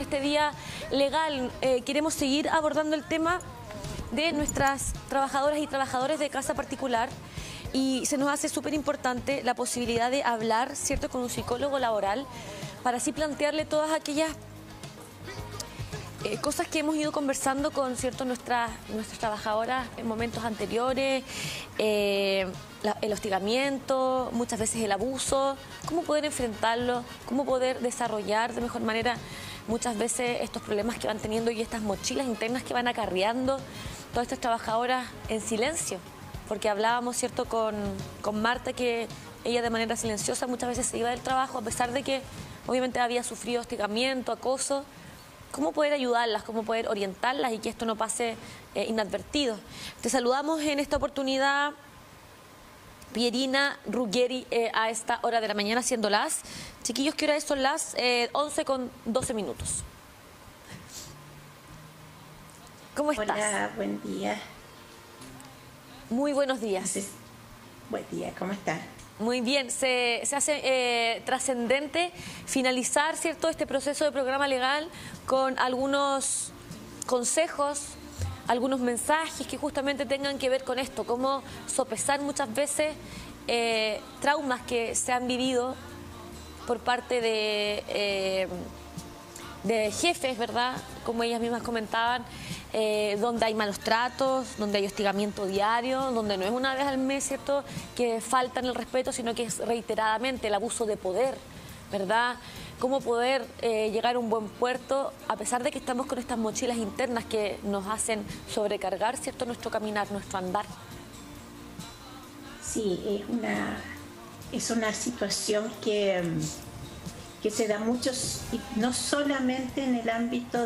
Este día legal queremos seguir abordando el tema de nuestras trabajadoras y trabajadores de casa particular y se nos hace súper importante la posibilidad de hablar, ¿cierto?, con un psicólogo laboral para así plantearle todas aquellas cosas que hemos ido conversando con, ¿cierto?, nuestras trabajadoras en momentos anteriores, el hostigamiento, muchas veces el abuso, cómo poder enfrentarlo, cómo poder desarrollar de mejor manera muchas veces estos problemas que van teniendo y estas mochilas internas que van acarreando todas estas trabajadoras en silencio. Porque hablábamos, ¿cierto?, con Marta, que ella de manera silenciosa muchas veces se iba del trabajo a pesar de que obviamente había sufrido hostigamiento, acoso. ¿Cómo poder ayudarlas, cómo poder orientarlas y que esto no pase inadvertido? Te saludamos en esta oportunidad, Pierina Ruggieri, a esta hora de la mañana, siendo las... Chiquillos, ¿qué hora es? Son las 11:12. ¿Cómo estás? Hola, buen día. Muy buenos días. Entonces, buen día, ¿cómo estás? Muy bien, se hace trascendente finalizar, ¿cierto?, este proceso de programa legal con algunos consejos, algunos mensajes que justamente tengan que ver con esto, cómo sopesar muchas veces traumas que se han vivido por parte de jefes, ¿verdad?, como ellas mismas comentaban, donde hay malos tratos, donde hay hostigamiento diario, donde no es una vez al mes, ¿cierto?, que faltan el respeto, sino que es reiteradamente el abuso de poder, ¿verdad? Cómo poder llegar a un buen puerto a pesar de que estamos con estas mochilas internas que nos hacen sobrecargar, ¿cierto?, nuestro caminar, nuestro andar. Sí, es una situación que se da muchos, no solamente en el ámbito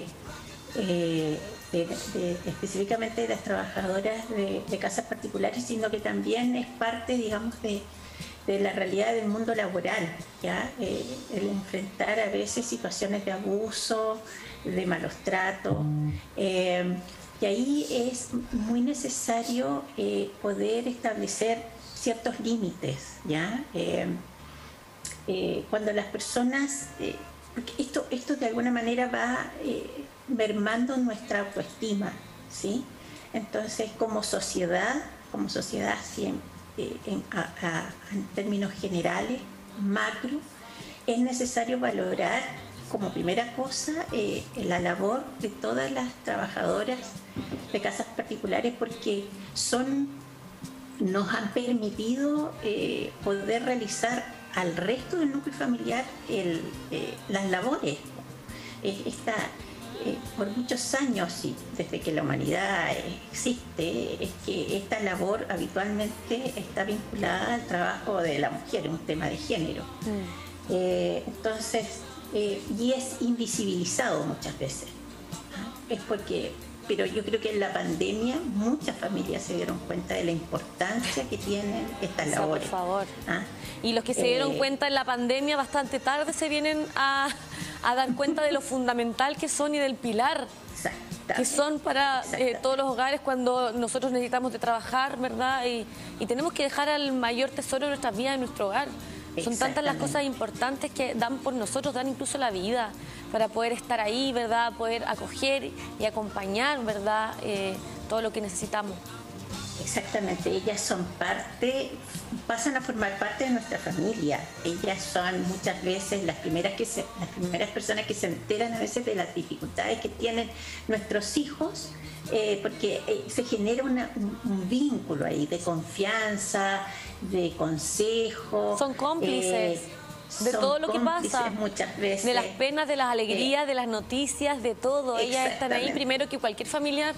específicamente de las trabajadoras de casas particulares, sino que también es parte, digamos, de la realidad del mundo laboral, ¿ya? El enfrentar a veces situaciones de abuso, de malos tratos, y ahí es muy necesario poder establecer ciertos límites, ¿ya? Cuando las personas, porque esto de alguna manera va mermando nuestra autoestima, ¿sí? Entonces, como sociedad sí, en términos generales, macro, es necesario valorar como primera cosa la labor de todas las trabajadoras de casas particulares, porque nos han permitido poder realizar al resto del núcleo familiar las labores. Por muchos años, sí, desde que la humanidad existe, es que esta labor habitualmente está vinculada al trabajo de la mujer, es un tema de género. Entonces, y es invisibilizado muchas veces. Es porque... Pero yo creo que en la pandemia muchas familias se dieron cuenta de la importancia que tienen estas labores. Por favor. Y los que se dieron cuenta en la pandemia bastante tarde se vienen a dar cuenta de lo fundamental que son y del pilar que son para todos los hogares cuando nosotros necesitamos de trabajar, ¿verdad? Y tenemos que dejar al mayor tesoro de nuestras vidas en nuestro hogar. Son tantas las cosas importantes que dan por nosotros, dan incluso la vida para poder estar ahí, ¿verdad? Poder acoger y acompañar, ¿verdad? Todo lo que necesitamos. Exactamente, ellas son pasan a formar parte de nuestra familia. Ellas son muchas veces las primeras personas que se enteran a veces de las dificultades que tienen nuestros hijos, porque se genera un vínculo ahí de confianza, de consejo. Son cómplices de todo lo que pasa, muchas veces, de las penas, de las alegrías, de las noticias, de todo. Ellas están ahí primero que cualquier familiar.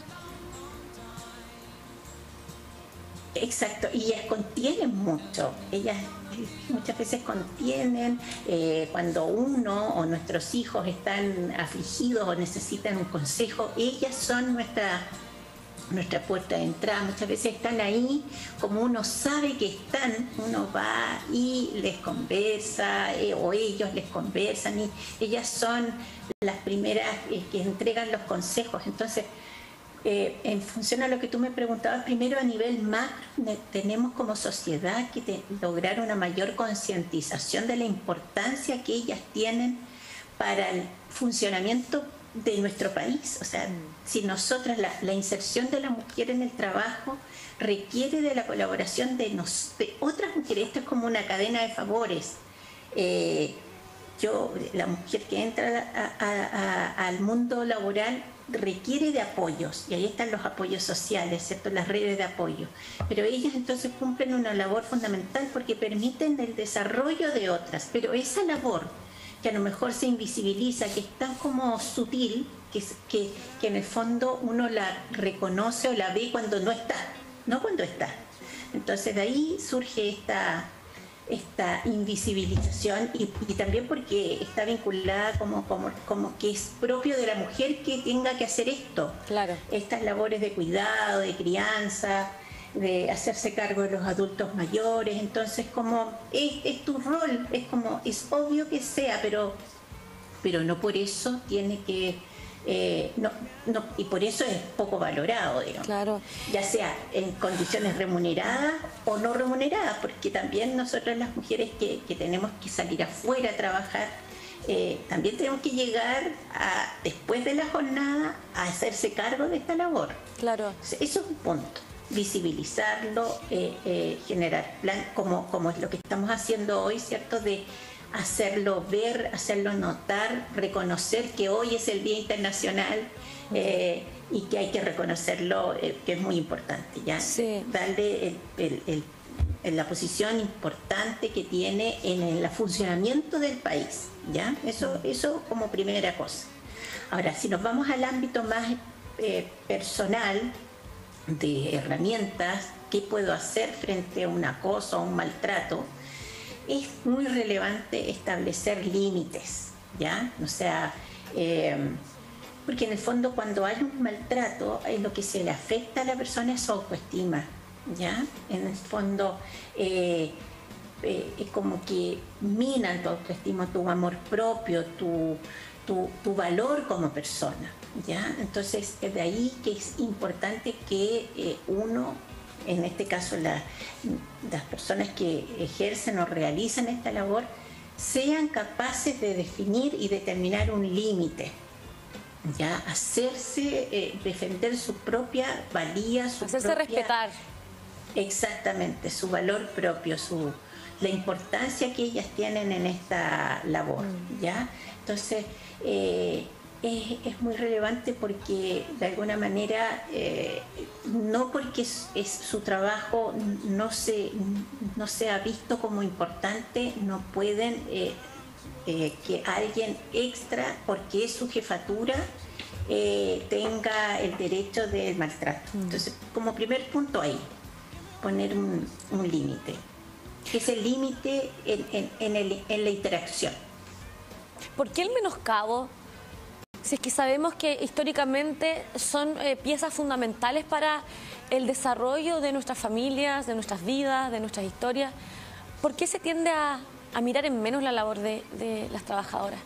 Exacto, y ellas contienen mucho, ellas muchas veces contienen cuando uno o nuestros hijos están afligidos o necesitan un consejo, ellas son nuestra puerta de entrada. Muchas veces están ahí, como uno sabe que están, uno va y les conversa, o ellos les conversan, y ellas son las primeras que entregan los consejos. Entonces, en función a lo que tú me preguntabas, primero a nivel macro tenemos como sociedad que lograr una mayor concientización de la importancia que ellas tienen para el funcionamiento de nuestro país. O sea, si nosotras, la inserción de la mujer en el trabajo requiere de la colaboración de otras mujeres. Esto es como una cadena de favores. La mujer que entra al mundo laboral requiere de apoyos, y ahí están los apoyos sociales, ¿cierto? Las redes de apoyo. Pero ellas entonces cumplen una labor fundamental porque permiten el desarrollo de otras. Pero esa labor, que a lo mejor se invisibiliza, que es tan como sutil, que en el fondo uno la reconoce o la ve cuando no está, no cuando está. Entonces de ahí surge esta invisibilización y también porque está vinculada como que es propio de la mujer que tenga que hacer esto. Claro. Estas labores de cuidado, de crianza, de hacerse cargo de los adultos mayores. Entonces como es tu rol, es obvio que sea, pero no por eso tiene que y por eso es poco valorado, digamos. Claro. Ya sea en condiciones remuneradas o no remuneradas, porque también nosotros las mujeres que tenemos que salir afuera a trabajar, también tenemos que llegar después de la jornada a hacerse cargo de esta labor. Claro. Eso es un punto. Visibilizarlo, generar plan, como es lo que estamos haciendo hoy, ¿cierto? De hacerlo ver, hacerlo notar, reconocer que hoy es el Día Internacional y que hay que reconocerlo, que es muy importante, ¿ya? Sí. Darle la posición importante que tiene en el funcionamiento del país, ¿ya? Eso como primera cosa. Ahora, si nos vamos al ámbito más personal, de herramientas, ¿qué puedo hacer frente a un acoso, a un maltrato? Es muy relevante establecer límites, ¿ya? O sea, porque en el fondo cuando hay un maltrato, lo que se le afecta a la persona es su autoestima, ¿ya? En el fondo es como que minan tu autoestima, tu amor propio, tu valor como persona, ¿ya? Entonces, es de ahí que es importante que uno, en este caso las personas que ejercen o realizan esta labor, sean capaces de definir y determinar un límite, ya hacerse, defender su propia valía, hacerse respetar. Exactamente, su valor propio, la importancia que ellas tienen en esta labor, ¿ya? Entonces, es muy relevante porque de alguna manera no porque es su trabajo no se ha visto como importante, no pueden que alguien extra, porque es su jefatura, tenga el derecho del maltrato. Entonces, como primer punto ahí, poner un límite, que es el límite en la interacción. ¿Por qué el menoscabo? Si es que sabemos que históricamente son piezas fundamentales para el desarrollo de nuestras familias, de nuestras vidas, de nuestras historias, ¿por qué se tiende a mirar en menos la labor de las trabajadoras?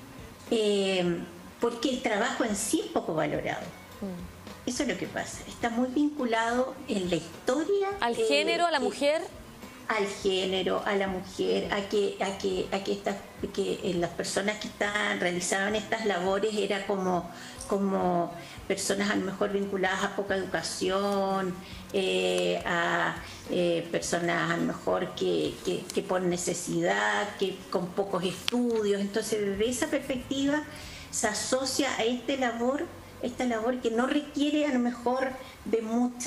Porque el trabajo en sí es poco valorado. Eso es lo que pasa. Está muy vinculado en la historia. ¿Al género, a la mujer? Al género, a la mujer, a que las personas que realizaban estas labores era como personas a lo mejor vinculadas a poca educación, a personas a lo mejor que por necesidad, que con pocos estudios. Entonces, desde esa perspectiva se asocia a esta labor que no requiere a lo mejor de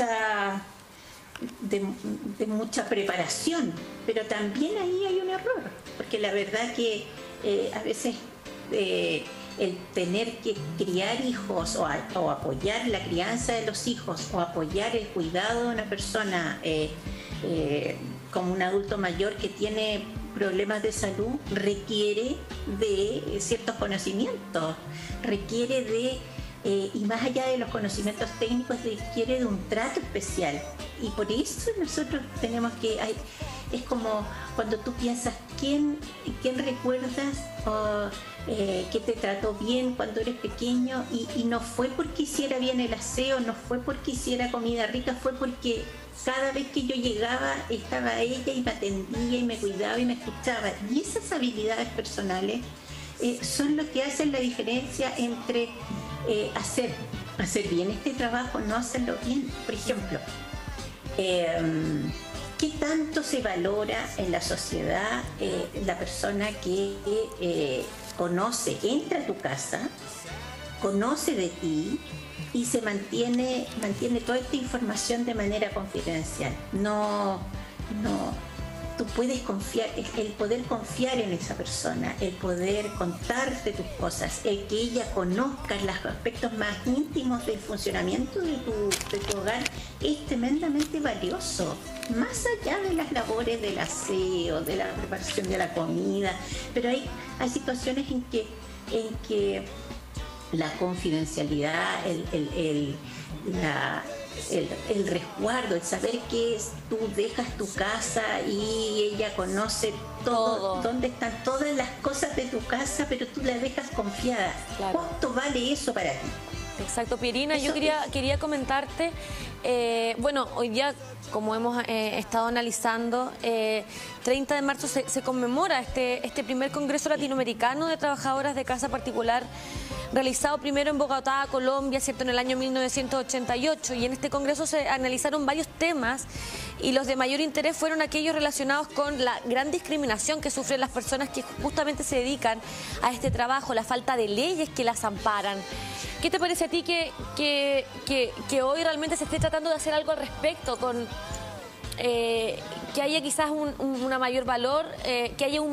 mucha preparación, pero también ahí hay un error, porque la verdad que a veces el tener que criar hijos o apoyar la crianza de los hijos o apoyar el cuidado de una persona como un adulto mayor que tiene problemas de salud requiere de ciertos conocimientos, requiere de y más allá de los conocimientos técnicos, requiere de un trato especial. Y por eso nosotros tenemos que... es como cuando tú piensas, ¿quién recuerdas que te trató bien cuando eres pequeño? Y no fue porque hiciera bien el aseo, no fue porque hiciera comida rica, fue porque cada vez que yo llegaba estaba ella y me atendía y me cuidaba y me escuchaba. Y esas habilidades personales son los que hacen la diferencia entre hacer bien este trabajo, no hacerlo bien. Por ejemplo, ¿qué tanto se valora en la sociedad la persona que conoce, entra a tu casa, conoce de ti y se mantiene toda esta información de manera confidencial? No, tú puedes confiar, el poder confiar en esa persona, el poder contarte tus cosas, el que ella conozca los aspectos más íntimos del funcionamiento de tu hogar, es tremendamente valioso, más allá de las labores del aseo, de la preparación de la comida. Pero hay situaciones en que la confidencialidad, el resguardo, el saber que tú dejas tu casa y ella conoce todo, dónde están todas las cosas de tu casa, pero tú la dejas confiada. Claro. ¿Cuánto vale eso para ti? Exacto, Pierina, yo quería comentarte, bueno, hoy día, como hemos estado analizando, 30 de marzo se conmemora este primer Congreso Latinoamericano de Trabajadoras de Casa Particular, realizado primero en Bogotá, Colombia, ¿cierto?, en el año 1988, y en este congreso se analizaron varios temas y los de mayor interés fueron aquellos relacionados con la gran discriminación que sufren las personas que justamente se dedican a este trabajo, la falta de leyes que las amparan. ¿Qué te parece a ti que hoy realmente se esté tratando de hacer algo al respecto, con que haya quizás una mayor valor, que haya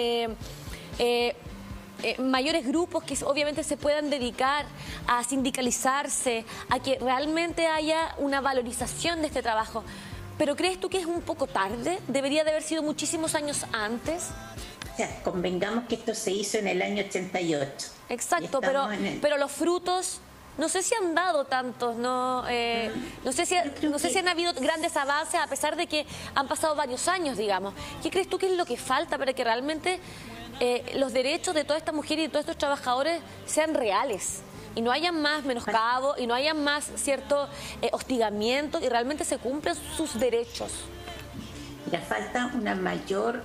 mayores grupos que obviamente se puedan dedicar a sindicalizarse, a que realmente haya una valorización de este trabajo? ¿Pero crees tú que es un poco tarde? ¿Debería de haber sido muchísimos años antes? O sea, convengamos que esto se hizo en el año 88. Exacto, pero los frutos no sé si han dado tantos, no sé si han habido grandes avances, a pesar de que han pasado varios años, digamos. ¿Qué crees tú que es lo que falta para que realmente los derechos de todas estas mujeres y de todos estos trabajadores sean reales y no hayan más menoscabo y no hayan más cierto hostigamiento y realmente se cumplen sus derechos? Mira, falta una mayor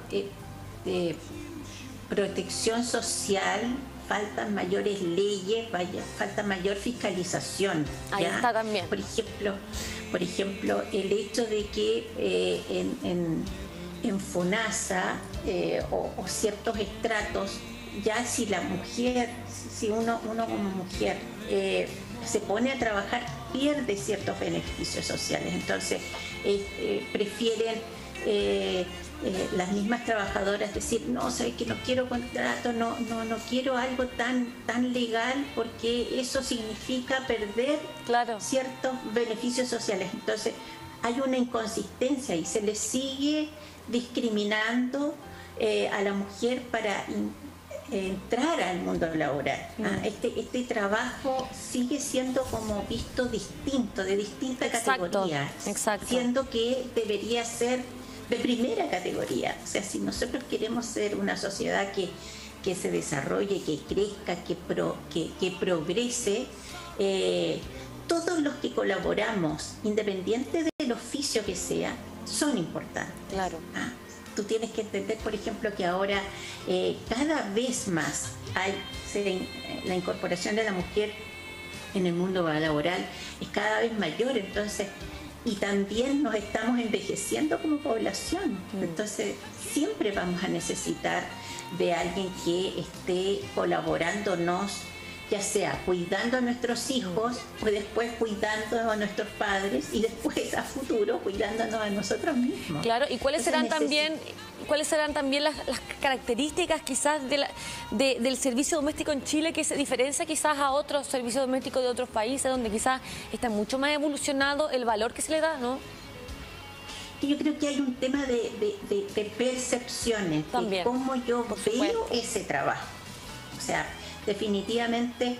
protección social, faltan mayores leyes, falta mayor fiscalización. Ahí ¿ya? está también. Por ejemplo, el hecho de que en FONASA o ciertos estratos, ya si la mujer, si uno como mujer se pone a trabajar, pierde ciertos beneficios sociales. Entonces prefieren las mismas trabajadoras decir, no, sabes que no quiero contrato, no quiero algo tan legal, porque eso significa perder ciertos beneficios sociales. Entonces hay una inconsistencia y se le sigue discriminando a la mujer para entrar al mundo laboral. Este trabajo sigue siendo como visto distinto, de distinta categoría, siendo que debería ser de primera categoría. O sea, si nosotros queremos ser una sociedad que se desarrolle, que crezca, que progrese, todos los que colaboramos, independiente del oficio que sea, son importantes. Claro. Tú tienes que entender, por ejemplo, que ahora cada vez más hay la incorporación de la mujer en el mundo laboral es cada vez mayor, entonces, y también nos estamos envejeciendo como población. Entonces siempre vamos a necesitar de alguien que esté colaborándonos, ya sea cuidando a nuestros hijos o después cuidando a nuestros padres y después a futuro cuidándonos a nosotros mismos. Claro, ¿y cuáles serán también las características quizás del servicio doméstico en Chile que se diferencia quizás a otros servicios domésticos de otros países donde quizás está mucho más evolucionado el valor que se le da, ¿no? Yo creo que hay un tema de percepciones, también, de cómo yo veo ese trabajo. O sea, definitivamente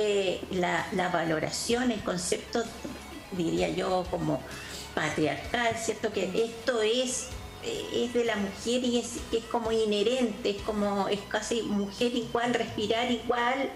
la valoración, el concepto, diría yo, como patriarcal, ¿cierto? Que esto es de la mujer y es como inherente, es casi mujer igual, respirar igual,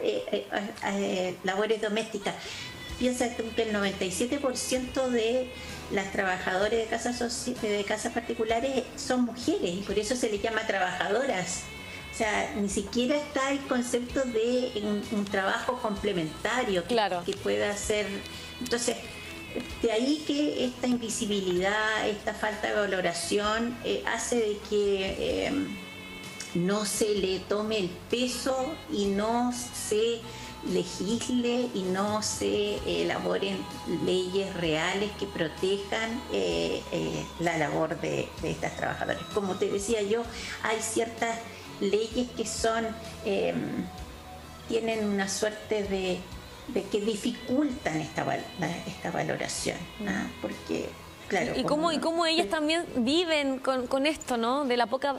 labores domésticas. Piensa que el 97% de las trabajadoras de casas particulares son mujeres y por eso se les llama trabajadoras. sea, ni siquiera está el concepto de un trabajo complementario que pueda ser. Entonces, de ahí que esta invisibilidad, esta falta de valoración hace de que no se le tome el peso y no se legisle y no se elaboren leyes reales que protejan la labor de estas trabajadoras. Como te decía yo, hay ciertas leyes que son tienen una suerte de que dificultan esta valoración, ¿no? Porque, claro... Y cómo ellas también viven con esto, ¿no? De la poca...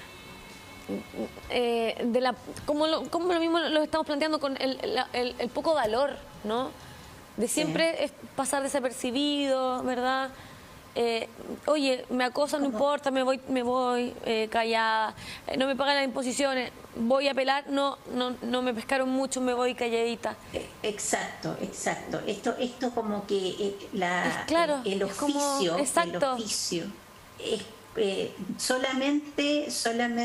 como lo mismo lo estamos planteando con el poco valor, ¿no? De siempre es pasar desapercibido, ¿verdad? Oye, me acosan, no importa, me voy callada, no me pagan las imposiciones, voy a apelar, no me pescaron mucho, me voy calladita. Exacto. Esto como que el oficio es solamente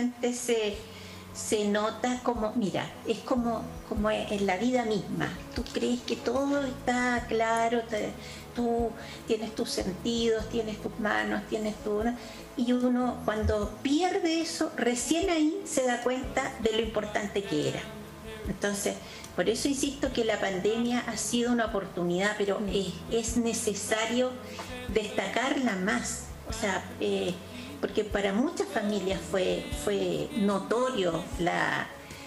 se nota como, mira, es como en la vida misma. Tú crees que todo está claro, tú tienes tus sentidos, tienes tus manos, y uno cuando pierde eso, recién ahí se da cuenta de lo importante que era. Entonces, por eso insisto que la pandemia ha sido una oportunidad, pero es necesario destacarla más. O sea, porque para muchas familias fue notorio la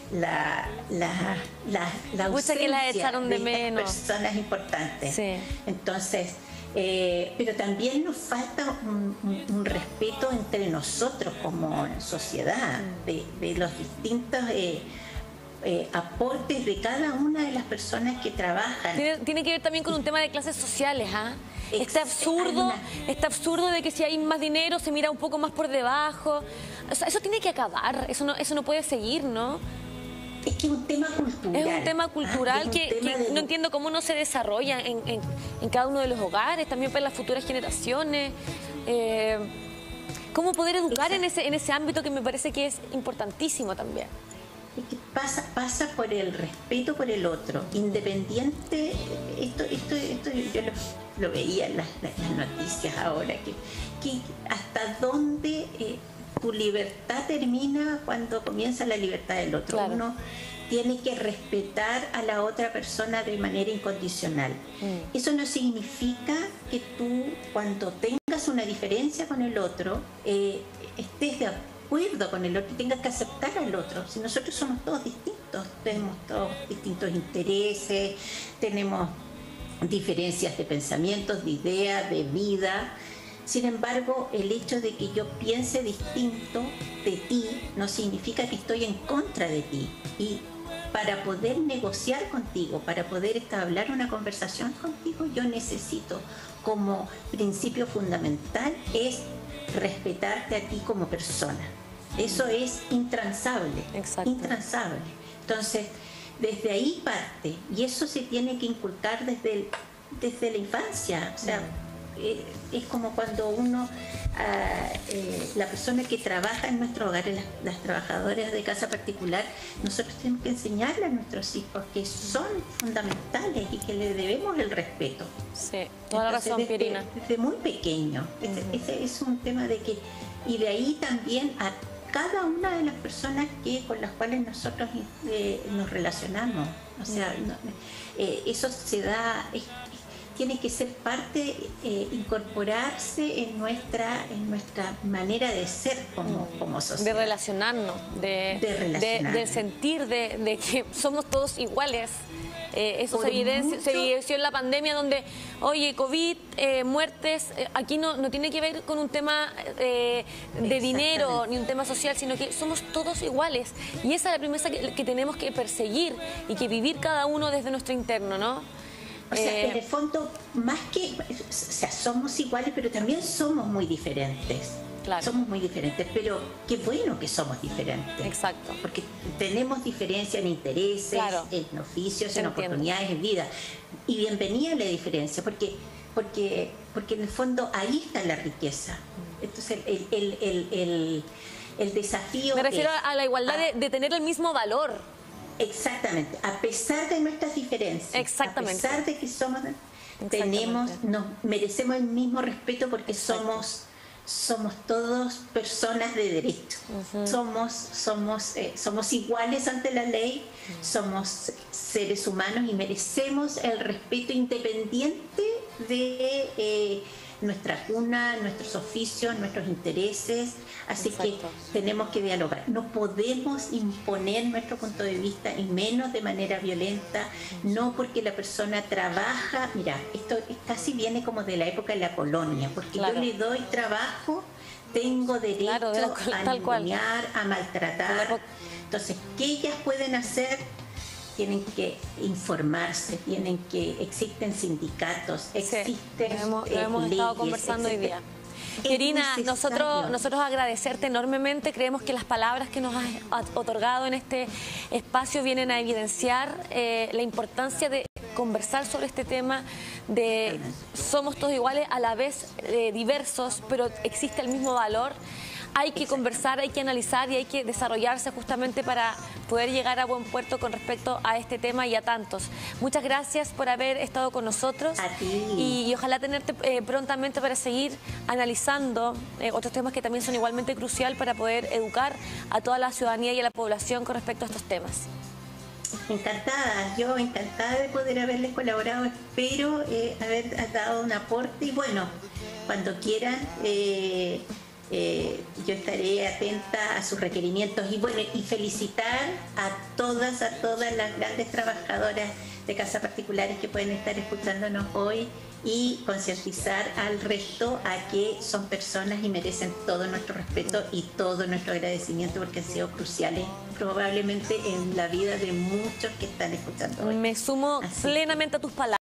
ausencia que la echaron de estas menos. Personas importantes. Sí. Entonces, pero también nos falta un respeto entre nosotros como sociedad, de los distintos aportes de cada una de las personas que trabajan. Tiene que ver también con un tema de clases sociales, ¿ah? Este absurdo de que si hay más dinero se mira un poco más por debajo. O sea, eso tiene que acabar, eso no puede seguir, ¿no? Es que es un tema cultural. Es un tema cultural que no entiendo cómo no se desarrolla en cada uno de los hogares, también para las futuras generaciones. ¿Cómo poder educar en ese ámbito que me parece que es importantísimo también? Es que pasa por el respeto por el otro, independiente. Esto yo lo veía en las noticias ahora, que hasta dónde tu libertad termina cuando comienza la libertad del otro. Claro. Uno tiene que respetar a la otra persona de manera incondicional. Eso no significa que tú, cuando tengas una diferencia con el otro, estés de acuerdo con el otro y tengas que aceptar al otro. Si nosotros somos todos distintos, tenemos todos distintos intereses, tenemos diferencias de pensamientos, de ideas, de vida. Sin embargo, el hecho de que yo piense distinto de ti no significa que estoy en contra de ti. Y para poder negociar contigo, para poder entablar una conversación contigo, yo necesito, como principio fundamental, es respetarte a ti como persona. Eso es intransable. Exacto. Intransable. Entonces, desde ahí parte, y eso se tiene que inculcar desde la infancia. O sea, es como cuando uno, la persona que trabaja en nuestro hogar, las trabajadoras de casa particular, nosotros tenemos que enseñarle a nuestros hijos que son fundamentales y que le debemos el respeto. Sí, toda la razón, Pirina. Desde muy pequeño. Ese es un tema de que, y de ahí también a cada una de las personas con las cuales nosotros nos relacionamos. O sea, eso se da, tiene que ser parte, incorporarse en nuestra manera de ser como sociedad. De relacionarnos, de sentir, de que somos todos iguales. Eso se evidenció en la pandemia, donde, oye, COVID, muertes, aquí no tiene que ver con un tema de dinero ni un tema social, sino que somos todos iguales. Y esa es la premisa que tenemos que perseguir y que vivir cada uno desde nuestro interno, ¿no? O sea, en el fondo, más que, o sea, somos iguales, pero también somos muy diferentes. Claro. Somos muy diferentes, pero qué bueno que somos diferentes. Exacto. Porque tenemos diferencia en intereses, claro, en oficios, en oportunidades, en vida. Y bienvenida a la diferencia, porque en el fondo ahí está la riqueza. Entonces, el desafío Me refiero es, a la igualdad de tener el mismo valor. exactamente, a pesar de nuestras diferencias, Exactamente. a pesar de que nos merecemos el mismo respeto porque somos todos personas de derecho. Somos iguales ante la ley, somos seres humanos y merecemos el respeto independiente de nuestra cuna, nuestros oficios, nuestros intereses. Así que tenemos que dialogar. No podemos imponer nuestro punto de vista, y menos de manera violenta, no porque la persona trabaja. Mira, esto casi viene como de la época de la colonia, porque yo le doy trabajo, tengo derecho a ningunear, a maltratar. Entonces, ¿qué ellas pueden hacer? Tienen que informarse, existen sindicatos, existen lo hemos leyes, estado conversando hoy día. Irina, nosotros agradecerte enormemente. Creemos que las palabras que nos has otorgado en este espacio vienen a evidenciar la importancia de conversar sobre este tema, de somos todos iguales, a la vez diversos, pero existe el mismo valor. Hay que conversar, hay que analizar y hay que desarrollarse justamente para poder llegar a buen puerto con respecto a este tema y a tantos. Muchas gracias por haber estado con nosotros. A ti. Y ojalá tenerte prontamente para seguir analizando otros temas que también son igualmente crucial para poder educar a toda la ciudadanía y a la población con respecto a estos temas. Encantada, yo encantada de poder haberles colaborado. Espero haber dado un aporte y bueno, cuando quieran... yo estaré atenta a sus requerimientos y bueno, y felicitar a todas las grandes trabajadoras de casas particulares que pueden estar escuchándonos hoy y concientizar al resto a que son personas y merecen todo nuestro respeto y todo nuestro agradecimiento porque han sido cruciales probablemente en la vida de muchos que están escuchando hoy. Me sumo plenamente a tus palabras.